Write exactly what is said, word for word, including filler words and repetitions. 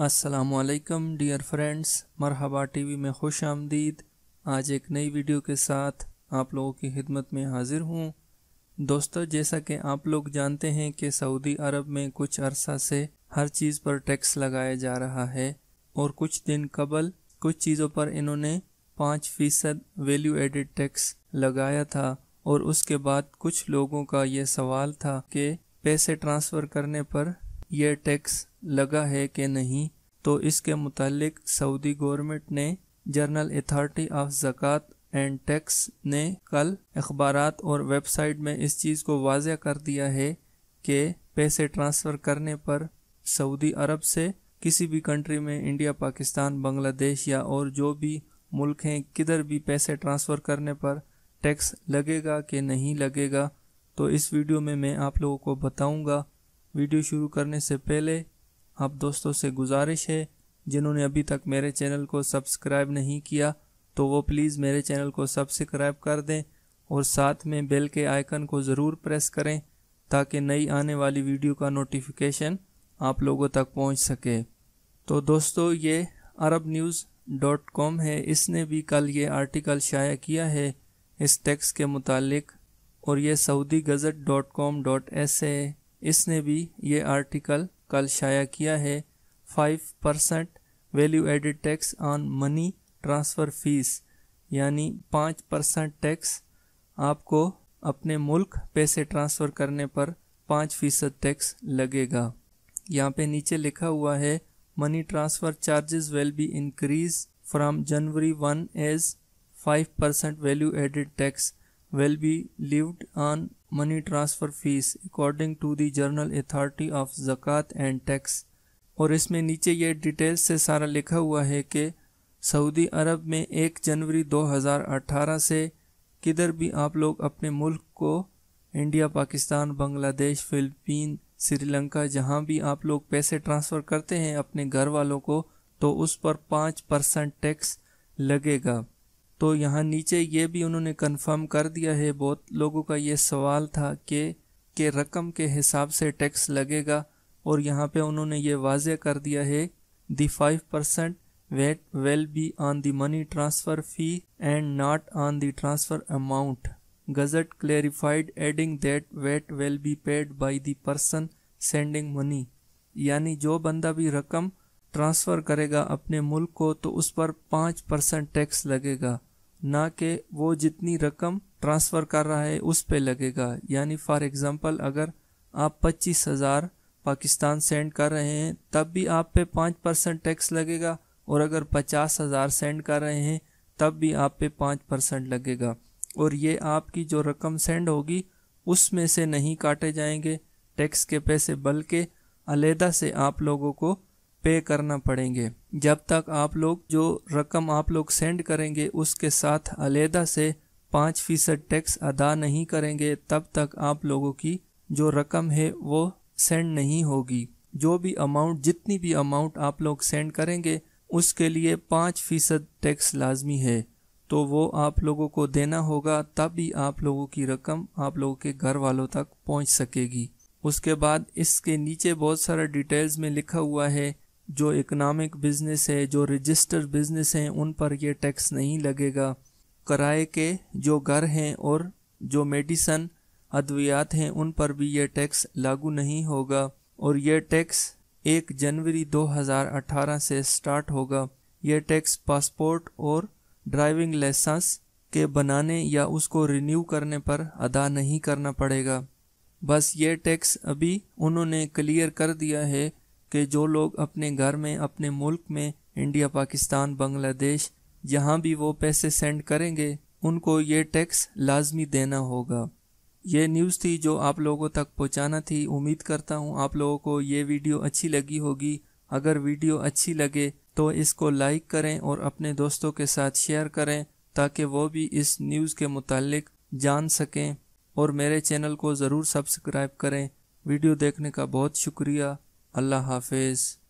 अस्सलाम वालेकुम dear friends, मरहबा TV में खुश आमदीद। आज एक नई वीडियो के साथ आप लोगों की खिदमत में हाजिर हूँ। दोस्तों, जैसा कि आप लोग जानते हैं कि सऊदी अरब में कुछ अरसा से हर चीज़ पर टैक्स लगाया जा रहा है और कुछ दिन कबल कुछ चीज़ों पर इन्होंने पाँच फीसद वैल्यू एडिड टैक्स लगाया था और उसके बाद कुछ लोगों का ये सवाल था कि पैसे ट्रांसफ़र करने पर यह टैक्स लगा है कि नहीं। तो इसके मुतालिक सऊदी गवर्नमेंट ने जनरल अथॉरिटी ऑफ ज़कात एंड टैक्स ने कल अखबारात और वेबसाइट में इस चीज़ को वाज़ेह कर दिया है कि पैसे ट्रांसफ़र करने पर सऊदी अरब से किसी भी कंट्री में, इंडिया, पाकिस्तान, बांग्लादेश या और जो भी मुल्क हैं, किधर भी पैसे ट्रांसफ़र करने पर टैक्स लगेगा कि नहीं लगेगा। तो इस वीडियो में मैं आप लोगों को बताऊंगा। वीडियो शुरू करने से पहले आप दोस्तों से गुजारिश है, जिन्होंने अभी तक मेरे चैनल को सब्सक्राइब नहीं किया तो वो प्लीज़ मेरे चैनल को सब्सक्राइब कर दें और साथ में बेल के आइकन को ज़रूर प्रेस करें ताकि नई आने वाली वीडियो का नोटिफिकेशन आप लोगों तक पहुंच सके। तो दोस्तों, ये अरब न्यूज़ डॉट कॉम है, इसने भी कल ये आर्टिकल शाया किया है इस टैक्स के मुतालिक, और ये Saudi gazette dot com dot S A इसने भी ये आर्टिकल कल शाया किया है। Five percent value added tax on money transfer fees, यानी पाँच परसेंट टैक्स आपको अपने मुल्क पैसे ट्रांसफ़र करने पर पाँच फीसद टैक्स लगेगा। यहाँ पे नीचे लिखा हुआ है, money transfer charges will be increase from January one as five percent value added tax will be levied on money transfer fees according to the General Authority of Zakat and Tax। और इसमें नीचे ये details से सारा लिखा हुआ है कि सऊदी अरब में एक जनवरी दो हज़ार अठारह से किधर भी आप लोग अपने मुल्क को, इंडिया, पाकिस्तान, बांग्लादेश, फ़िलिपीन, श्रीलंका, जहाँ भी आप लोग पैसे ट्रांसफ़र करते हैं अपने घर वालों को, तो उस पर पाँच परसेंट टैक्स लगेगा। तो यहाँ नीचे ये भी उन्होंने कंफर्म कर दिया है। बहुत लोगों का ये सवाल था कि कि रकम के हिसाब से टैक्स लगेगा, और यहाँ पे उन्होंने ये वाज़ेह कर दिया है, the five percent VAT will be on the money transfer fee and not on the transfer amount. Gazette clarified adding that VAT will be paid by the person sending money, यानी जो बंदा भी रकम ट्रांसफ़र करेगा अपने मुल्क को तो उस पर पाँच परसेंट टैक्स लगेगा, ना कि वो जितनी रकम ट्रांसफ़र कर रहा है उस पे लगेगा। यानी फॉर एग्ज़ाम्पल, अगर आप पच्चीस हज़ार पाकिस्तान सेंड कर रहे हैं तब भी आप पे पाँच परसेंट टैक्स लगेगा, और अगर पचास हज़ार सेंड कर रहे हैं तब भी आप पे पाँच परसेंट लगेगा। और ये आपकी जो रकम सेंड होगी उसमें से नहीं काटे जाएंगे टैक्स के पैसे, बल्कि अलहदा से आप लोगों को पे करना पड़ेंगे। जब तक आप लोग जो रकम आप लोग सेंड करेंगे उसके साथ अलहदा से पाँच फीसद टैक्स अदा नहीं करेंगे, तब तक आप लोगों की जो रकम है वो सेंड नहीं होगी। जो भी अमाउंट, जितनी भी अमाउंट आप लोग सेंड करेंगे उसके लिए पाँच फीसद टैक्स लाजमी है, तो वो आप लोगों को देना होगा, तभी आप लोगों की रकम आप लोगों के घर वालों तक पहुंच सकेगी। उसके बाद इसके नीचे बहुत सारा डिटेल्स में लिखा हुआ है, जो इकोनॉमिक बिजनेस है, जो रजिस्टर्ड बिजनेस हैं, उन पर यह टैक्स नहीं लगेगा। किराए के जो घर हैं और जो मेडिसन अद्वियात हैं उन पर भी यह टैक्स लागू नहीं होगा, और यह टैक्स एक जनवरी दो हज़ार अठारह से स्टार्ट होगा। यह टैक्स पासपोर्ट और ड्राइविंग लाइसेंस के बनाने या उसको रिन्यू करने पर अदा नहीं करना पड़ेगा। बस ये टैक्स अभी उन्होंने क्लियर कर दिया है कि जो लोग अपने घर में, अपने मुल्क में, इंडिया, पाकिस्तान, बांग्लादेश, जहाँ भी वो पैसे सेंड करेंगे उनको ये टैक्स लाजमी देना होगा। ये न्यूज़ थी जो आप लोगों तक पहुँचाना थी। उम्मीद करता हूँ आप लोगों को ये वीडियो अच्छी लगी होगी। अगर वीडियो अच्छी लगे तो इसको लाइक करें और अपने दोस्तों के साथ शेयर करें ताकि वो भी इस न्यूज़ के मुतालिक जान सकें, और मेरे चैनल को ज़रूर सब्सक्राइब करें। वीडियो देखने का बहुत शुक्रिया। अल्लाह हाफिज़।